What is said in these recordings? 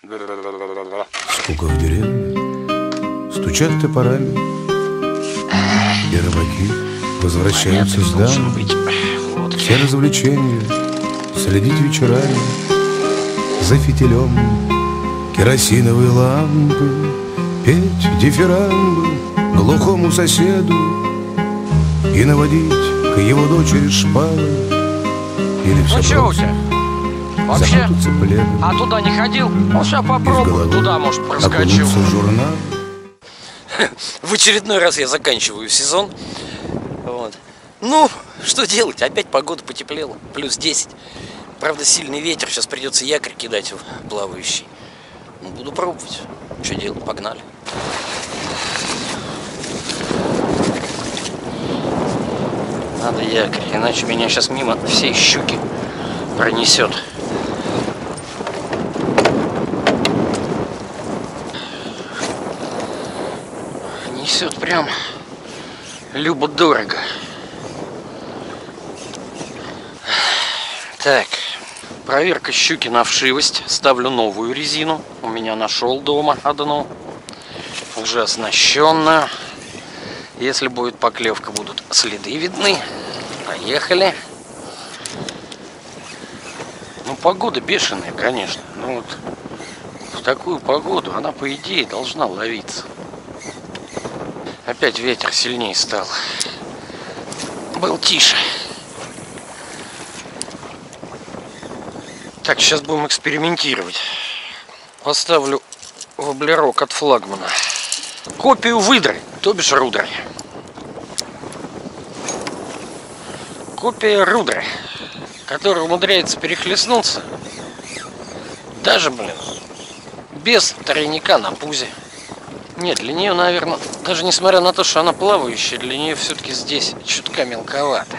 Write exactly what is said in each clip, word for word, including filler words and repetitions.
Скука в деревне, стучат топорами, и рыбаки возвращаются с дамой. Все развлечения следить вечерами за фитилем керосиновые лампы, петь дифирамбы глухому соседу и наводить к его дочери шпалы. Или все ну что у тебя? Вообще, а туда не ходил? Ну, сейчас попробую, туда, может, проскочу. В очередной раз я заканчиваю сезон. Вот. Ну, что делать? Опять погода потеплела. Плюс десять. Правда, сильный ветер. Сейчас придется якорь кидать в плавающий. Ну, буду пробовать. Что делать? Погнали. Надо якорь, иначе меня сейчас мимо всей щуки пронесет. Несет прям любо-дорого. Так, проверка щуки на вшивость. Ставлю новую резину. У меня нашел дома одну, уже оснащенную. Если будет поклевка, будут следы видны. Поехали. Ну, погода бешеная, конечно. Ну вот в такую погоду она, по идее, должна ловиться. Опять ветер сильнее стал. Был тише. Так, сейчас будем экспериментировать. Поставлю воблерок от флагмана. Копию выдры, то бишь рудры. Копия рудры, которая умудряется перехлестнуться. Даже, блин, без тройника на пузе. Нет, для нее, наверное, даже несмотря на то, что она плавающая, для нее все-таки здесь чутка мелковато.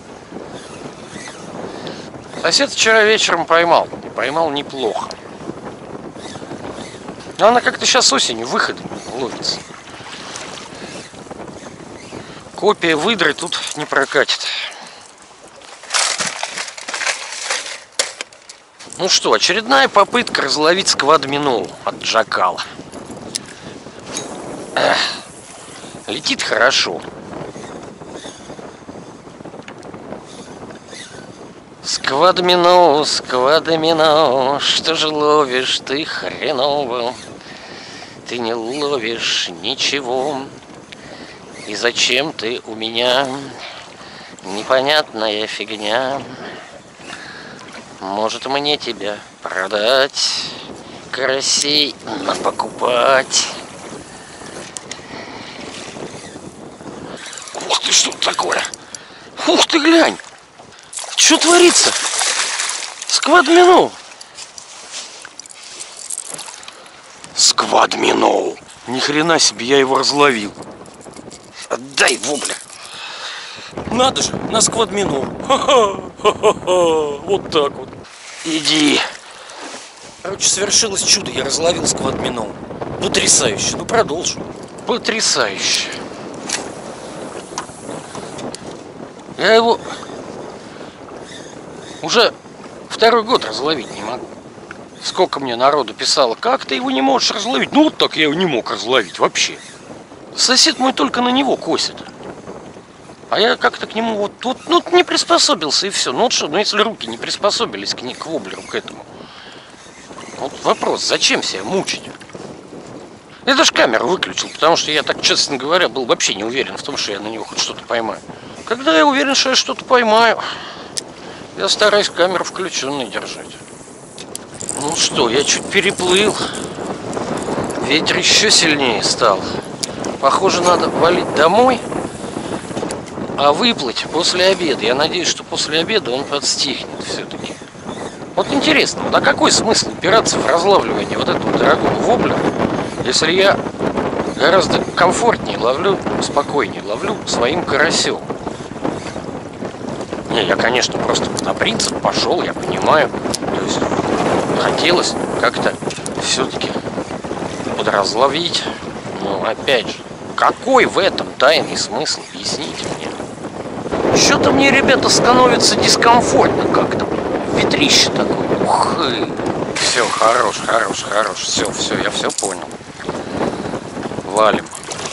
Сосед вчера вечером поймал. И поймал неплохо. Но она как-то сейчас осенью выходом ловится. Копия выдры тут не прокатит. Ну что, очередная попытка разловить сквад-миноу от Джакала. Эх, летит хорошо. Сквад-миноу, сквад-миноу, что же ловишь ты хреново? Ты не ловишь ничего. И зачем ты у меня? Непонятная фигня. Может, мне тебя продать? Карасей на покупать. Ух ты, что такое? Ух ты, глянь! Что творится? Сквад-миноу. Сквад-миноу. Ни хрена себе, я его разловил. Отдай вобля. Надо же, на сквад-миноу. Вот так вот. Иди. Короче, свершилось чудо. Я разловил сквад-миноу. Потрясающе. Ну, продолжу. Потрясающе. Я его уже второй год разловить не могу. Сколько мне народу писало, как ты его не можешь разловить? Ну, вот так я его не мог разловить вообще. Сосед мой только на него косит. А я как-то к нему вот, вот ну, не приспособился и все. Ну вот что, ну если руки не приспособились к, не, к воблеру, к этому. Вот вопрос, зачем себя мучить? Я даже камеру выключил, потому что я так, честно говоря, был вообще не уверен в том, что я на него хоть что-то поймаю. Когда я уверен, что я что-то поймаю, я стараюсь камеру включенной держать. Ну что, я чуть переплыл. Ветер еще сильнее стал. Похоже, надо валить домой, а выплыть после обеда. Я надеюсь, что после обеда он подстихнет все-таки. Вот интересно, вот а какой смысл упираться в разлавливание вот этого дорогого воблера, если я гораздо комфортнее ловлю, спокойнее ловлю своим карасем? Не, я, конечно, просто на принцип пошел, я понимаю. То есть хотелось как-то все-таки подразловить. Но опять же, какой в этом тайный смысл? Объясните мне. Что-то мне, ребята, становится дискомфортно как-то. Ветрище такое. Ух. Все, хорош, хорош, хорош. Все, все, я все понял. Валим.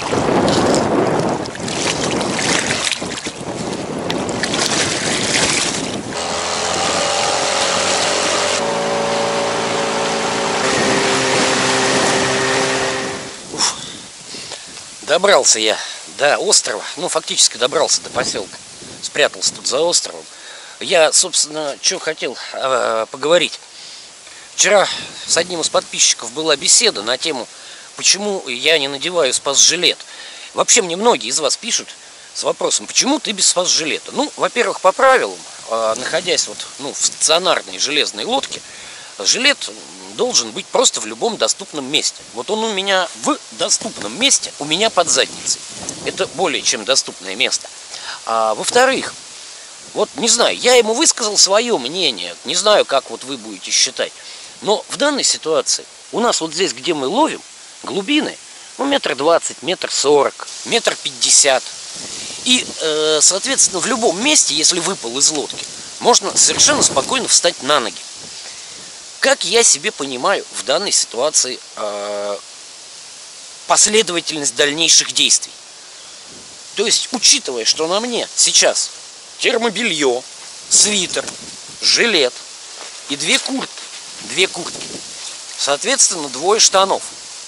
Уф. Добрался я до острова. Ну, фактически добрался до поселка. Спрятался тут за островом. Я, собственно, что хотел э, поговорить. Вчера с одним из подписчиков была беседа на тему, почему я не надеваю спас-жилет. Вообще мне многие из вас пишут с вопросом, почему ты без спас-жилета. Ну, во-первых, по правилам, э, находясь вот, ну, в стационарной железной лодке, жилет должен быть просто в любом доступном месте. Вот он у меня в доступном месте, у меня под задницей. Это более чем доступное место. А во-вторых, вот не знаю, я ему высказал свое мнение, не знаю, как вот вы будете считать. Но в данной ситуации у нас вот здесь, где мы ловим, глубины, ну, метр двадцать, метр сорок, метр пятьдесят. И, э, соответственно, в любом месте, если выпал из лодки, можно совершенно спокойно встать на ноги. Как я себе понимаю в данной ситуации э, последовательность дальнейших действий? То есть, учитывая, что на мне сейчас термобелье, свитер, жилет и две куртки, две куртки, соответственно, двое штанов.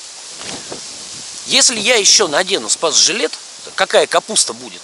Если я еще надену спас-жилет, какая капуста будет?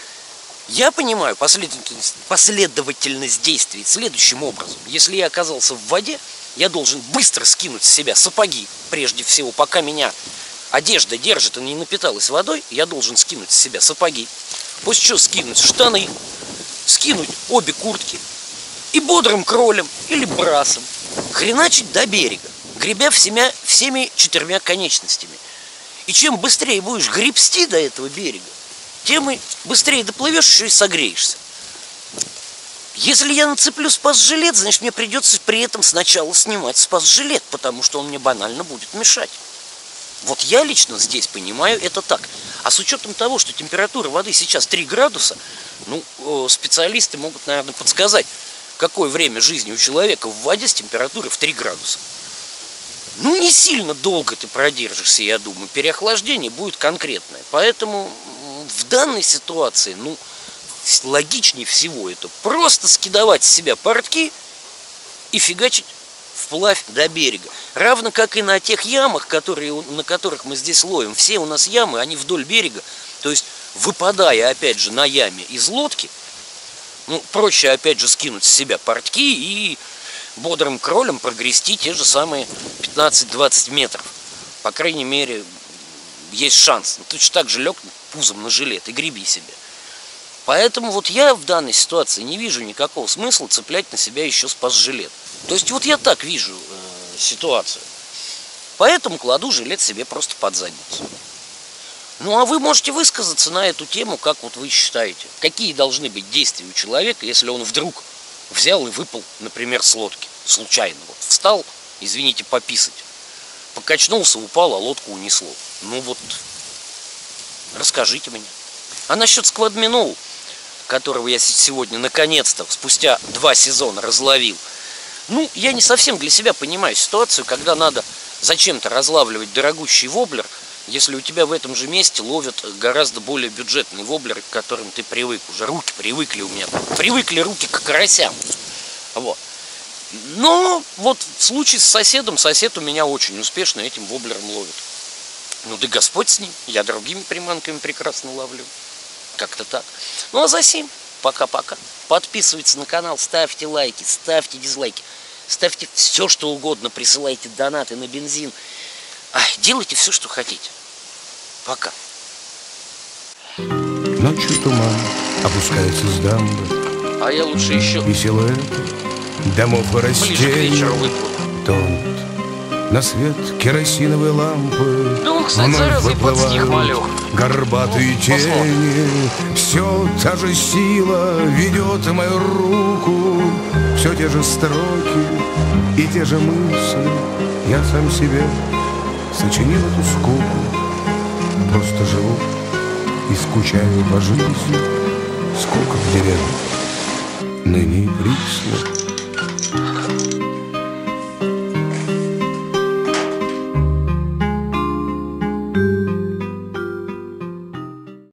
Я понимаю последовательность, последовательность действий следующим образом. Если я оказался в воде, я должен быстро скинуть с себя сапоги, прежде всего, пока меня одежда держит и не напиталась водой, я должен скинуть с себя сапоги, после чего скинуть штаны, скинуть обе куртки и бодрым кролем или брасом хреначить до берега, гребя всеми, всеми четырьмя конечностями. И чем быстрее будешь гребсти до этого берега, тем и быстрее доплывешь, еще и согреешься. Если я нацеплю спас-жилет, значит, мне придется при этом сначала снимать спас-жилет, потому что он мне банально будет мешать. Вот я лично здесь понимаю это так. А с учетом того, что температура воды сейчас три градуса, ну, специалисты могут, наверное, подсказать, какое время жизни у человека в воде с температурой в три градуса. Ну, не сильно долго ты продержишься, я думаю. Переохлаждение будет конкретное. Поэтому в данной ситуации, ну, логичнее всего это просто скидывать с себя портки и фигачить вплавь до берега. Равно как и на тех ямах, которые, на которых мы здесь ловим. Все у нас ямы, они вдоль берега. То есть, выпадая, опять же, на яме из лодки, ну, проще, опять же, скинуть с себя портки и бодрым кролем прогрести те же самые пятнадцать-двадцать метров. По крайней мере, есть шанс. Точно так же лег пузом на жилет и греби себе. Поэтому вот я в данной ситуации не вижу никакого смысла цеплять на себя еще спас-жилет. То есть вот я так вижу э, ситуацию. Поэтому кладу жилет себе просто под задницу. Ну а вы можете высказаться на эту тему, как вот вы считаете. Какие должны быть действия у человека, если он вдруг взял и выпал, например, с лодки. Случайно. Вот встал, извините, пописать. Покачнулся, упал, а лодку унесло. Ну вот, расскажите мне. А насчет сквадминол, которого я сегодня наконец-то, спустя два сезона, разловил. Ну, я не совсем для себя понимаю ситуацию, когда надо зачем-то разлавливать дорогущий воблер, если у тебя в этом же месте ловят гораздо более бюджетные воблеры, к которым ты привык. Уже руки привыкли у меня. Привыкли руки к карасям. Вот. Но вот в случае с соседом, сосед у меня очень успешно этим воблером ловит. Ну да Господь с ним. Я другими приманками прекрасно ловлю. Как-то так. Ну а за сим, пока-пока. Подписывайтесь на канал, ставьте лайки, ставьте дизлайки. Ставьте все, что угодно, присылайте донаты на бензин. Ай, делайте все, что хотите. Пока. Ночью туман опускается с дамбы, А я лучше еще и силуэты домов и ближе к вечеру растений выплыву. тонут на свет керосиновой лампы. Да он, кстати, зараза и под стих малек. Горбатые Ну, тени, все та же сила ведет мою руку, все те же строки и те же мысли. Я сам себе сочинил эту скуку, просто живу и скучаю по жизни. Скука в деревне ныне и присно.